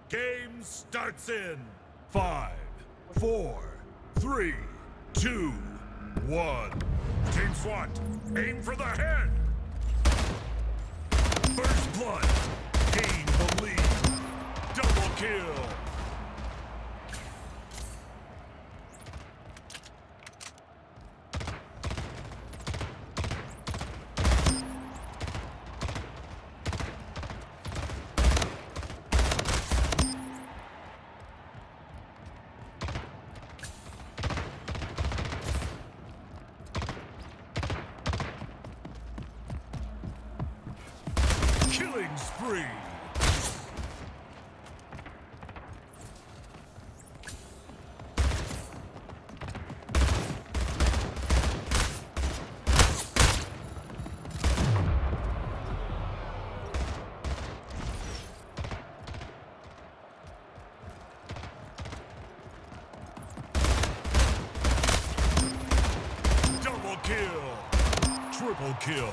Game starts in 5, 4, 3, 2, 1. Team SWAT, aim for the head. First blood, gain the lead. Double kill. Killing spree. Double kill. Triple kill.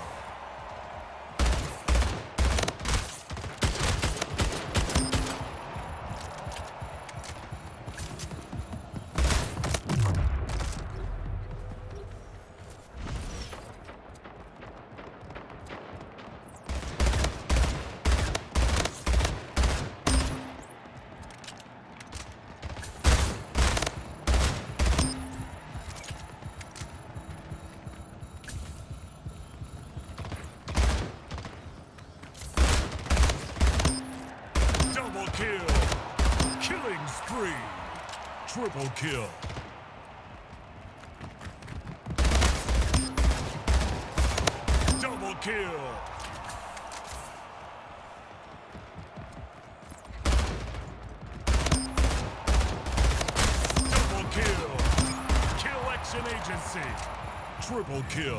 Double kill. Killing spree. Triple kill. Double kill. Double kill. Kill action agency. Triple kill.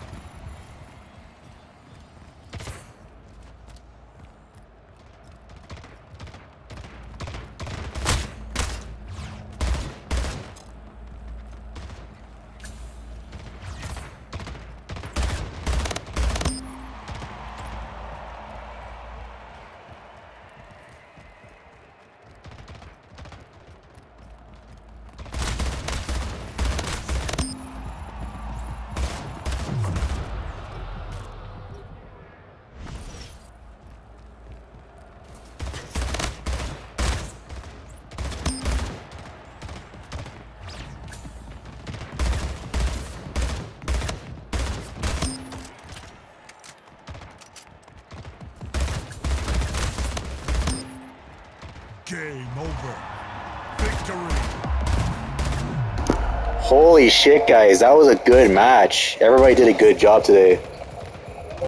Game over. Victory. Holy shit, guys. That was a good match. Everybody did a good job today.